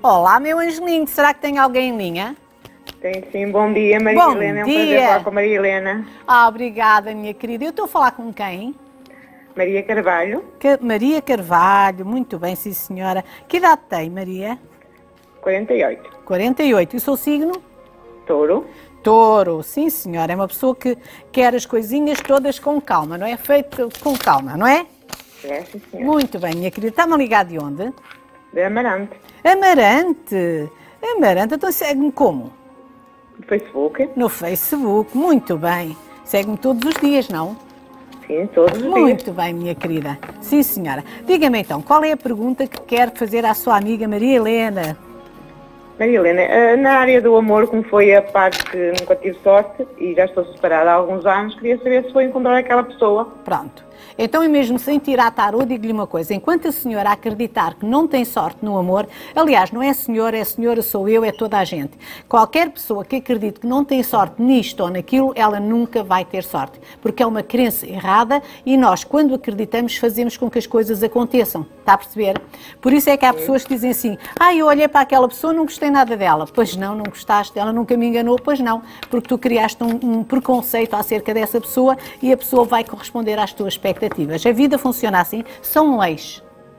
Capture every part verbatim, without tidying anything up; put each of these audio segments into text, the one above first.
Olá, meu angelinho, será que tem alguém em linha? Tem sim, bom dia, Maria Bom Helena. É um dia. prazer falar com a Maria Helena. Ah, obrigada, minha querida. Eu estou a falar com quem? Maria Carvalho. Que- Maria Carvalho, muito bem, sim senhora. Que idade tem, Maria? quarenta e oito. quarenta e oito. E o seu signo? Touro. Touro, sim senhora. É uma pessoa que quer as coisinhas todas com calma, não é? Feito com calma, não é? É, sim, senhora. Muito bem, minha querida. Está-me a ligar de onde? De Amarante. Amarante. Amarante, então segue-me como? No Facebook. No Facebook, muito bem. Segue-me todos os dias, não? Sim, todos os dias. Muito bem, minha querida. Sim, senhora. Diga-me então, qual é a pergunta que quer fazer à sua amiga Maria Helena? Maria Helena, eh, na área do amor, como foi a parte que nunca tive sorte e já estou separada há alguns anos, queria saber se vou encontrar aquela pessoa. Pronto. Então, e mesmo sem tirar tarô, digo-lhe uma coisa. Enquanto a senhora acreditar que não tem sorte no amor, aliás, não é a senhora, é a senhora, sou eu, é toda a gente. Qualquer pessoa que acredite que não tem sorte nisto ou naquilo, ela nunca vai ter sorte. Porque é uma crença errada e nós, quando acreditamos, fazemos com que as coisas aconteçam. Está a perceber? Por isso é que há pessoas que dizem assim, ah, eu olhei para aquela pessoa, não gostei nada dela. Pois não, não gostaste, ela nunca me enganou. Pois não, porque tu criaste um, um preconceito acerca dessa pessoa e a pessoa vai corresponder às tuas expectativas. A vida funciona assim, são leis.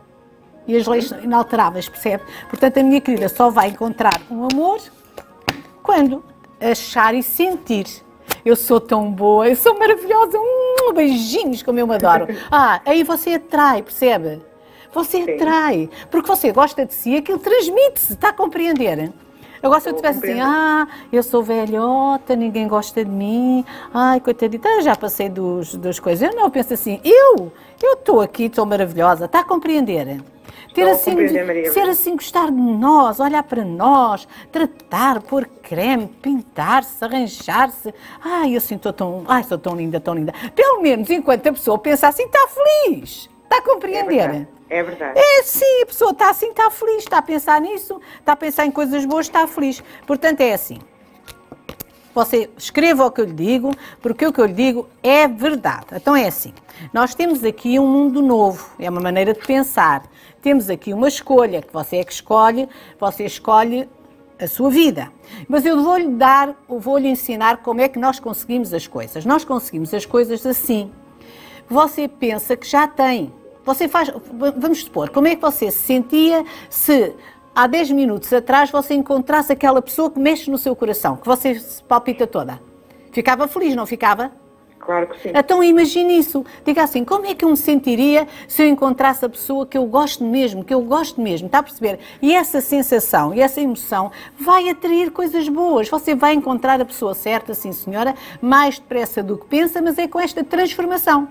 E as leis são inalteráveis, percebe? Portanto, a minha querida só vai encontrar um amor quando achar e sentir. Eu sou tão boa, eu sou maravilhosa, hum, beijinhos como eu me adoro. Ah, aí você atrai, percebe? Você Sim. atrai, porque você gosta de si, aquilo transmite-se, está a compreender? Agora se eu tivesse assim, ah, eu sou velhota, ninguém gosta de mim, ai, coitadita, eu já passei dos, das coisas. Eu não, eu penso assim, eu, eu estou aqui, estou maravilhosa, está a compreender? Ter Estou a assim, compreender, Maria ser Helena. assim, gostar de nós, olhar para nós, tratar, pôr creme, pintar-se, arranjar-se. Ai, eu assim estou tão, ai, sou tão linda, tão linda. Pelo menos enquanto a pessoa pensa assim, está feliz, está a É compreender? verdade. É verdade. É sim, a pessoa está assim, está feliz, está a pensar nisso, está a pensar em coisas boas, está feliz. Portanto, é assim. Você escreva o que eu lhe digo, porque o que eu lhe digo é verdade. Então é assim, nós temos aqui um mundo novo, é uma maneira de pensar. Temos aqui uma escolha, que você é que escolhe, você escolhe a sua vida. Mas eu vou-lhe dar, vou-lhe ensinar como é que nós conseguimos as coisas. Nós conseguimos as coisas assim. Você pensa que já tem. Você faz, vamos supor, como é que você se sentia se há dez minutos atrás você encontrasse aquela pessoa que mexe no seu coração, que você se palpita toda? Ficava feliz, não ficava? Claro que sim. Então imagine isso. Diga assim, como é que eu me sentiria se eu encontrasse a pessoa que eu gosto mesmo, que eu gosto mesmo, está a perceber? E essa sensação e essa emoção vai atrair coisas boas. Você vai encontrar a pessoa certa, sim senhora, mais depressa do que pensa, mas é com esta transformação.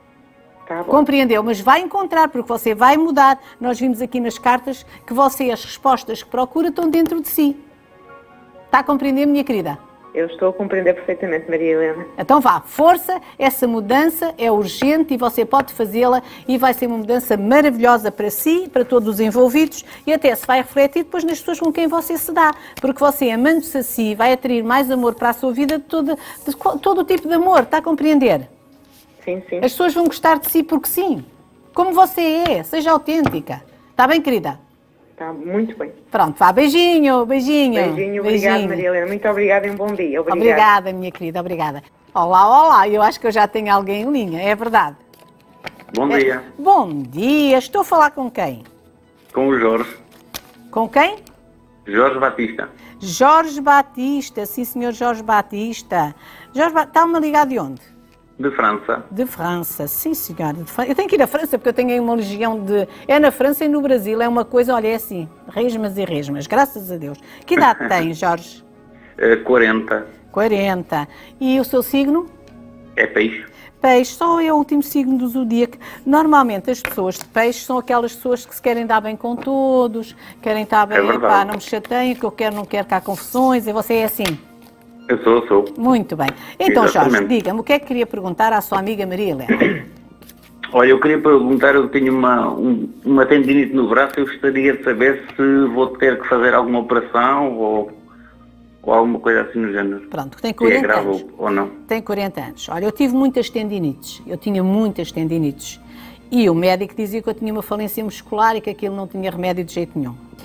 Tá bom. Compreendeu? Mas vai encontrar, porque você vai mudar. Nós vimos aqui nas cartas que você, as respostas que procura estão dentro de si. Está a compreender, minha querida? Eu estou a compreender perfeitamente, Maria Helena. Então vá, força, essa mudança é urgente e você pode fazê-la e vai ser uma mudança maravilhosa para si, para todos os envolvidos e até se vai refletir depois nas pessoas com quem você se dá. Porque você, amando-se a si, vai atrair mais amor para a sua vida de todo, de todo o tipo de amor. Está a compreender? Sim, sim. As pessoas vão gostar de si porque sim. Como você é, seja autêntica. Está bem, querida? Está muito bem. Pronto, vá, beijinho, beijinho. Beijinho, obrigada, Maria Helena. Muito obrigada e um bom dia. Obrigada. Obrigada, minha querida, obrigada. Olá, olá, eu acho que eu já tenho alguém em linha, é verdade. Bom dia, É. Bom dia, estou a falar com quem? com o Jorge, Com quem? Jorge Batista, Jorge Batista, sim senhor Jorge Batista. Jorge Ba- está-me a ligar de onde? de França. De França, sim senhora. De Fran- Eu tenho que ir à França porque eu tenho aí uma legião de... É na França e no Brasil, é uma coisa, olha, é assim, resmas e resmas, graças a Deus. Que idade tem, Jorge? Eh, quarenta, quarenta. E o seu signo? é peixe. Peixe, só é o último signo do zodíaco. Normalmente as pessoas de peixe são aquelas pessoas que se querem dar bem com todos, querem estar bem, É verdade. pá, não me chateiem, que eu quero, não quero que há confusões, e você é assim. Eu sou, sou. Muito bem. Então, Jorge, Exatamente. diga-me, o que é que queria perguntar à sua amiga Maria Helena? Olha, eu queria perguntar, eu tenho uma, um, uma tendinite no braço, eu gostaria de saber se vou ter que fazer alguma operação ou, ou alguma coisa assim no género. Pronto, tem Se é quarenta grave anos. ou, ou não. Tem quarenta anos. Olha, eu tive muitas tendinites, eu tinha muitas tendinites. E o médico dizia que eu tinha uma falência muscular e que aquilo não tinha remédio de jeito nenhum.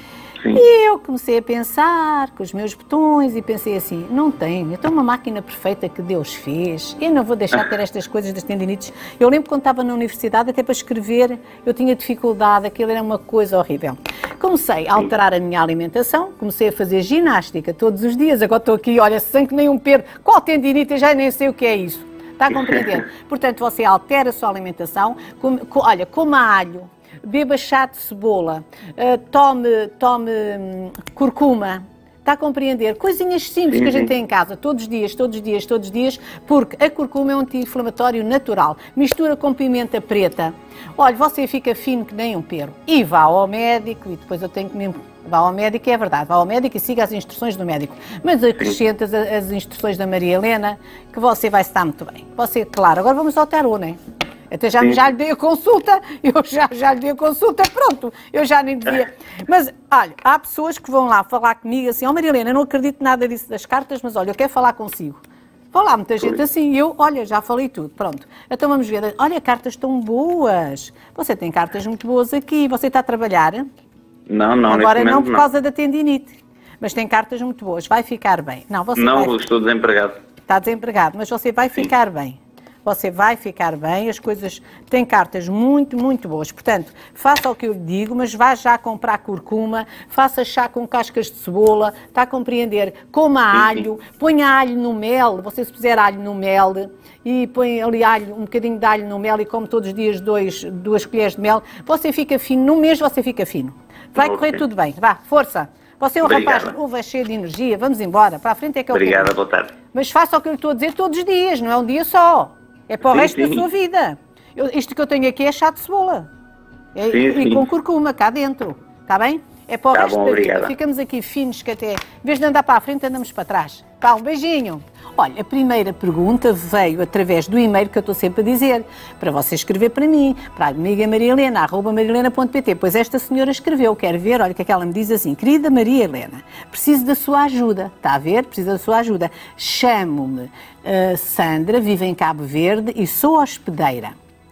Sim. E eu comecei a pensar com os meus botões e pensei assim, não tenho, eu tenho uma máquina perfeita que Deus fez, eu não vou deixar de ter estas coisas das tendinites. Eu lembro quando estava na universidade, até para escrever, eu tinha dificuldade, aquilo era uma coisa horrível. Comecei a alterar a minha alimentação, comecei a fazer ginástica todos os dias, agora estou aqui, olha, sem que nem um perro, qual tendinite, eu já nem sei o que é isso. Está a compreender? Portanto, você altera a sua alimentação, come, co, olha, coma alho, beba chá de cebola, uh, tome, tome hum, curcuma, está a compreender? Coisinhas simples que a gente tem em casa, todos os dias, todos os dias, todos os dias, porque a curcuma é um anti-inflamatório natural. Mistura com pimenta preta. Olha, você fica fino que nem um perro. E vá ao médico, e depois eu tenho que me... Vá ao médico, é verdade, vá ao médico e siga as instruções do médico. Mas acrescenta as, as instruções da Maria Helena, que você vai estar muito bem. Você, claro, agora vamos ao tarô, não é? Até já, já lhe dei a consulta, eu já, já lhe dei a consulta, pronto, eu já nem devia. Mas, olha, há pessoas que vão lá falar comigo assim, ó oh, Maria Helena, eu não acredito nada disso das cartas, mas olha, eu quero falar consigo. Vão lá muita gente assim, e eu, olha, já falei tudo, pronto. Então vamos ver, olha, cartas estão boas. Você tem cartas muito boas aqui, você está a trabalhar? Não, não, agora não por não. causa da tendinite, mas tem cartas muito boas, vai ficar bem. Não, você não vai... estou desempregado. Está desempregado, mas você vai ficar Sim. bem. Você vai ficar bem, as coisas têm cartas muito, muito boas. Portanto, faça o que eu lhe digo, mas vá já comprar curcuma, faça chá com cascas de cebola, está a compreender? Coma sim, alho, sim. ponha alho no mel, você se puser alho no mel, e põe ali alho, um bocadinho de alho no mel e come todos os dias dois, duas colheres de mel, você fica fino, num mês você fica fino. Vai okay. correr tudo bem, vá, força. Você é um Obrigada. rapaz novo, é cheio de energia, vamos embora, para a frente é que é o Obrigada, boa tarde. Mas faça o que eu lhe estou a dizer todos os dias, não é um dia só. É para o sim, resto sim. da sua vida. Eu, isto que eu tenho aqui é chá de cebola. É, sim, e sim. com curcuma cá dentro. Está bem? É para o tá resto bom, da obrigada. vida. Ficamos aqui finos que até, em vez de andar para a frente, andamos para trás. Tá, um beijinho. Olha, a primeira pergunta veio através do e-mail que eu estou sempre a dizer, para você escrever para mim, para a amiga Maria Helena, arroba mariahelena ponto pt. Pois esta senhora escreveu, quero ver, olha o que é que ela me diz assim, querida Maria Helena, preciso da sua ajuda, está a ver? Preciso da sua ajuda. Chamo-me uh, Sandra, vivo em Cabo Verde e sou hospedeira.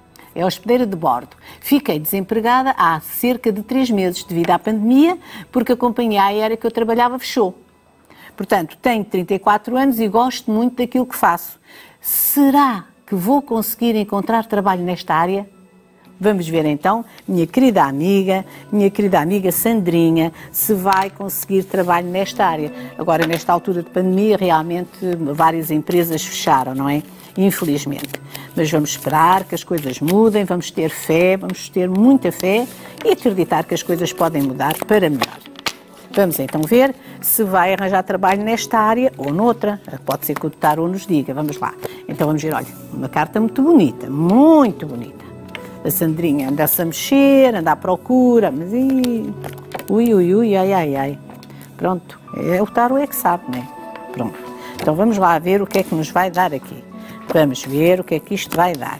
É hospedeira de bordo. Fiquei desempregada há cerca de três meses devido à pandemia, porque a companhia aérea que eu trabalhava fechou. Portanto, tenho trinta e quatro anos e gosto muito daquilo que faço. Será que vou conseguir encontrar trabalho nesta área? Vamos ver então, minha querida amiga, minha querida amiga Sandrinha, se vai conseguir trabalho nesta área. Agora, nesta altura de pandemia, realmente várias empresas fecharam, não é? Infelizmente. Mas vamos esperar que as coisas mudem, vamos ter fé, vamos ter muita fé e acreditar que as coisas podem mudar para melhor. Vamos então ver se vai arranjar trabalho nesta área ou noutra. Pode ser que o tarô nos diga. Vamos lá. Então vamos ver, olha, uma carta muito bonita, muito bonita. A Sandrinha anda-se a mexer, anda à procura, mas ui, ui, ui, ui, ai, ai, ai. Pronto, é, o tarô é que sabe, né? Pronto. Então vamos lá ver o que é que nos vai dar aqui. Vamos ver o que é que isto vai dar.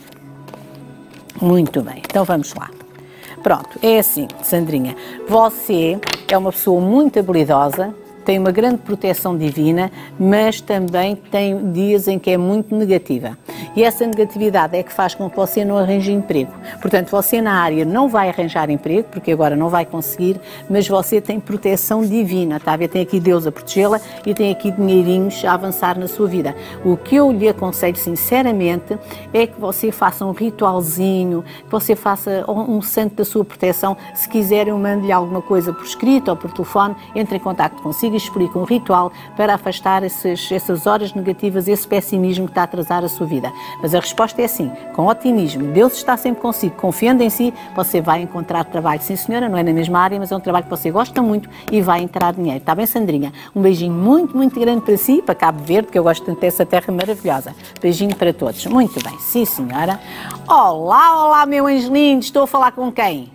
Muito bem, então vamos lá. Pronto, é assim, Sandrinha, você é uma pessoa muito habilidosa, tem uma grande proteção divina, mas também tem dias em que é muito negativa. E essa negatividade é que faz com que você não arranje emprego. Portanto, você na área não vai arranjar emprego, porque agora não vai conseguir, mas você tem proteção divina, está a ver? Tem aqui Deus a protegê-la e tem aqui dinheirinhos a avançar na sua vida. O que eu lhe aconselho sinceramente é que você faça um ritualzinho, que você faça um santo da sua proteção. Se quiser, eu mando-lhe alguma coisa por escrito ou por telefone, entre em contato consigo e explique um ritual para afastar esses, essas horas negativas, esse pessimismo que está a atrasar a sua vida. Mas a resposta é assim, com otimismo, Deus está sempre consigo, confiando em si, você vai encontrar trabalho. Sim senhora, não é na mesma área, mas é um trabalho que você gosta muito e vai entrar dinheiro. Está bem, Sandrinha? Um beijinho muito, muito grande para si, para Cabo Verde, que eu gosto tanto dessa terra maravilhosa. Beijinho para todos. Muito bem, sim senhora. Olá, olá, meu anjo lindo, estou a falar com quem?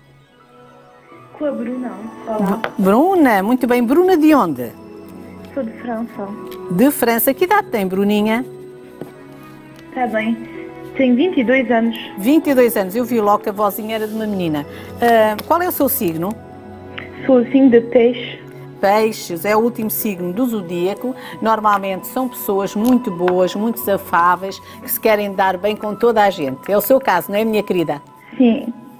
Com a Bruna. Olá. Bruna, muito bem. Bruna de onde? Sou de França. De França. Que idade tem, Bruninha? Está bem. Tenho vinte e dois anos. vinte e dois anos. Eu vi logo que a vozinha era de uma menina. Uh, qual é o seu signo? Sou o signo de peixe. Peixes é o último signo do zodíaco. Normalmente são pessoas muito boas, muito afáveis, que se querem dar bem com toda a gente. É o seu caso, não é, minha querida? Sim.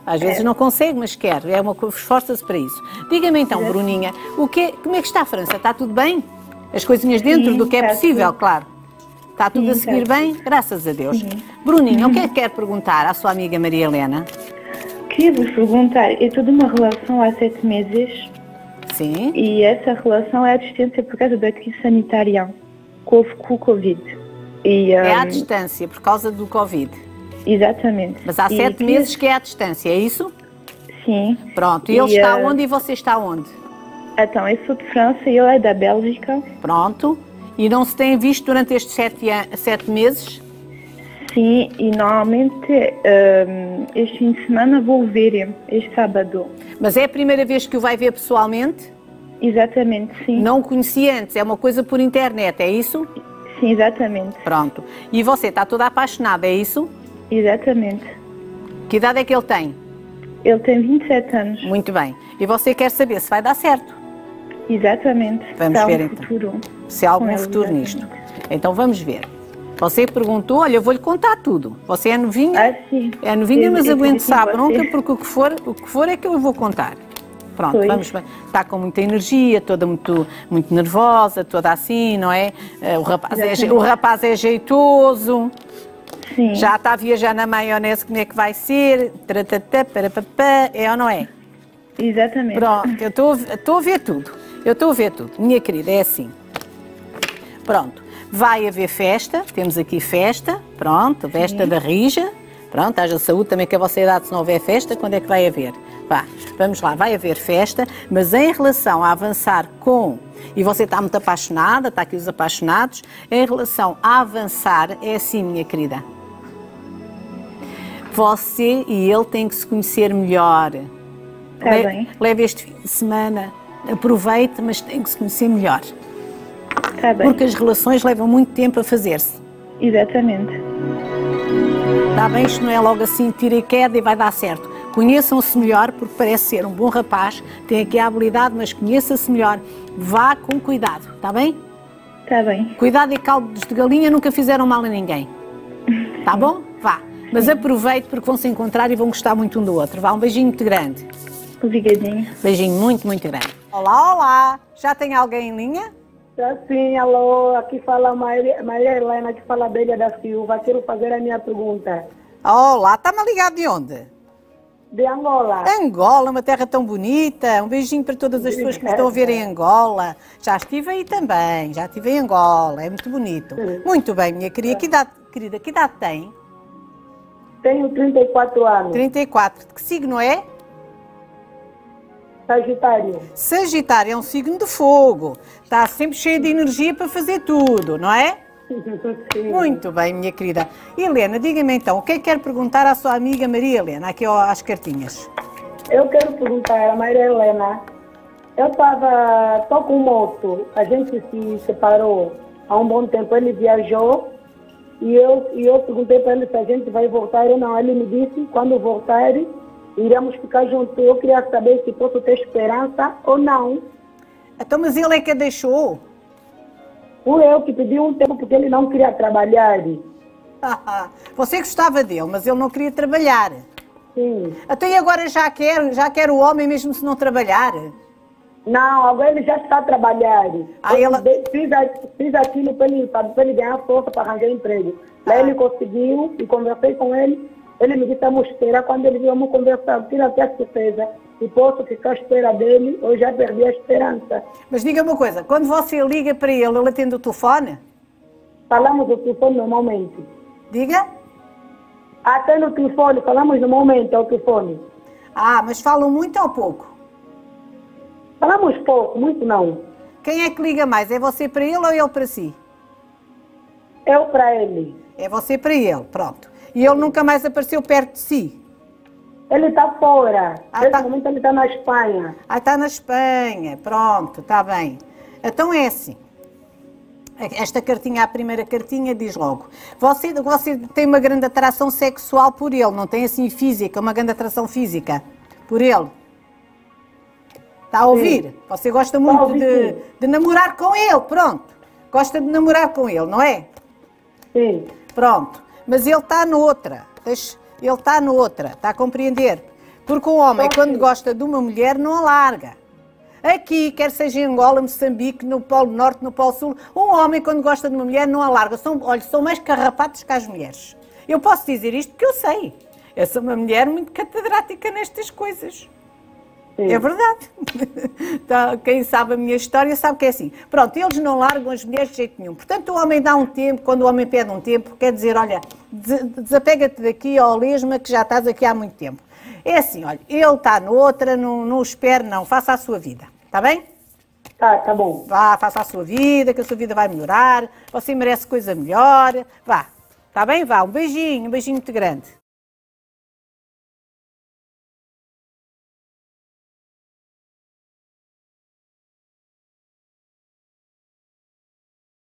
Às vezes É. não consegue, mas quer. É uma coisa, esforça-se para isso. Diga-me então, Exato. Bruninha, o que é- como é que está a França? Está tudo bem? As coisinhas dentro Sim, do que é está possível, tudo. claro. Está tudo Sim, a seguir está bem? Graças a Deus. Sim. Bruninha, o que é que quer perguntar à sua amiga Maria Helena? Queria vos perguntar, eu estou numa relação há sete meses Sim. e essa relação é à distância por causa da crise sanitária com, o- com o Covid. E, É à hum, distância, por causa do Covid. Exatamente. Mas há E sete queria- meses que é à distância, é isso? Sim. Pronto. E ele está hum, onde e você está onde? Então, eu sou de França e ele é da Bélgica. Pronto. E não se têm visto durante estes sete, an- sete meses? Sim, e normalmente hum, este fim de semana vou ver, este sábado. Mas é a primeira vez que o vai ver pessoalmente? Exatamente, sim. Não o conhecia antes, é uma coisa por internet, é isso? Sim, exatamente. Pronto. E você está toda apaixonada, é isso? Exatamente. Que idade é que ele tem? Ele tem vinte e sete anos. Muito bem. E você quer saber se vai dar certo? Exatamente. Vamos Há um ver então. futuro. Se há algum Com ele, futuro exatamente. nisto. Então vamos ver. Você perguntou, olha, eu vou-lhe contar tudo. Você é novinha? Ah, sim. É novinha, Eu- mas eu aguente-se acredito à em bronca, você. porque o que for, o que for é que eu vou contar. Pronto, Pois. vamos ver. Está com muita energia, toda muito, muito nervosa, toda assim, não é? Eh, O rapaz é, je- o rapaz é jeitoso, Sim. já está a viajar na maionese, como é que vai ser? Tratatá, parapapá, é ou não é? Exatamente. Pronto, eu estou a- estou a ver tudo. Eu estou a ver tudo. Minha querida, é assim. Pronto, vai haver festa, temos aqui festa, pronto, festa da Rija. Pronto, haja saúde também que a vossa idade, se não houver festa, quando é que vai haver? Vá, vamos lá, vai haver festa, mas em relação a avançar com, e você está muito apaixonada, está aqui os apaixonados, em relação a avançar, é assim, minha querida. Você e ele têm que se conhecer melhor. Tá Le- bem. Leve este fim de semana, aproveite, mas tem que se conhecer melhor. Está bem. Porque as relações levam muito tempo a fazer-se. Exatamente. Está bem, isto não é logo assim, tira e queda e vai dar certo. Conheçam-se melhor, porque parece ser um bom rapaz, tem aqui a habilidade, mas conheça-se melhor. Vá com cuidado, está bem? Está bem. Cuidado e caldos de galinha nunca fizeram mal a ninguém. Está bom? Vá. Mas aproveite porque vão se encontrar e vão gostar muito um do outro. Vá, um beijinho muito grande. Obrigadinho. Beijinho muito, muito grande. Olá, olá. Já tem alguém em linha? Sim, alô, aqui fala Maria, Maria Helena, que fala Bélia da Silva. Quero fazer a minha pergunta. Olá, está-me a ligar de onde? De Angola. Angola, uma terra tão bonita. Um beijinho para todas as pessoas que me estão a ver em Angola. Já estive aí também, já estive em Angola, é muito bonito. Muito bem, minha querida. Que idade, querida, que idade tem? Tenho trinta e quatro anos. trinta e quatro. De que signo é? Sagitário. Sagitário, é um signo de fogo. Está sempre cheio de energia para fazer tudo, não é? Sim. Muito bem, minha querida. Helena, diga-me então, o que é que quer perguntar à sua amiga Maria Helena, aqui ó, às cartinhas? Eu quero perguntar a Maria Helena. Eu estava, estou com moto, a gente se separou há um bom tempo. Ele viajou e eu, e eu perguntei para ele se a gente vai voltar ou não. Ele me disse, quando voltar, iremos ficar juntos. Eu queria saber se posso ter esperança ou não. Então, mas ele é que a deixou? Fui eu que pedi um tempo porque ele não queria trabalhar. Você gostava dele, mas ele não queria trabalhar. Sim. Então e agora já quer, já quer o homem mesmo se não trabalhar? Não, agora ele já está a trabalhar. Ah, eu ela- fiz, a- fiz aquilo para ele, para ele ganhar força para arranjar emprego. Ah. Aí ele conseguiu e conversei com ele. Ele me disse, vamos esperar. Quando ele viu, vamos conversar. Tira até a certeza. E posso ficar à espera dele, eu já perdi a esperança. Mas diga uma coisa, quando você liga para ele, ele atende o telefone? Falamos no telefone normalmente. Diga? Até no telefone, falamos no momento ao telefone. Ah, mas falam muito ou pouco? Falamos pouco, muito não. Quem é que liga mais? É você para ele ou ele para si? Eu para ele. É você para ele, pronto. E ele nunca mais apareceu perto de si? Ele está fora. Ah, Nesse tá. momento ele está na Espanha. Ah, está na Espanha, pronto, está bem. Então é assim. Esta cartinha, a primeira cartinha, diz logo. Você, você tem uma grande atração sexual por ele, não tem assim física, uma grande atração física por ele? Está a ouvir? Você gosta muito ouvir, de, sim. de namorar com ele, pronto. Gosta de namorar com ele, não é? Sim. Pronto. Mas ele está noutra. Deixa- Ele está noutra, está a compreender? Porque um homem, Então, quando sim. gosta de uma mulher, não a larga. Aqui, quer seja em Angola, Moçambique, no Polo Norte, no Polo Sul, um homem, quando gosta de uma mulher, não a larga. São, olha, são mais carrapatos que as mulheres. Eu posso dizer isto porque eu sei. Eu sou uma mulher muito catedrática nestas coisas. Sim. É verdade. Então, quem sabe a minha história sabe que é assim. Pronto, eles não largam as mulheres de jeito nenhum. Portanto, o homem dá um tempo, quando o homem pede um tempo, quer dizer, olha, des- desapega-te daqui, ó lesma, que já estás aqui há muito tempo. É assim, olha, ele está noutra, não, não o espere, não, faça a sua vida. Está bem? Tá, tá bom. Vá, faça a sua vida, que a sua vida vai melhorar, você merece coisa melhor. Vá, está bem? Vá, um beijinho, um beijinho muito grande.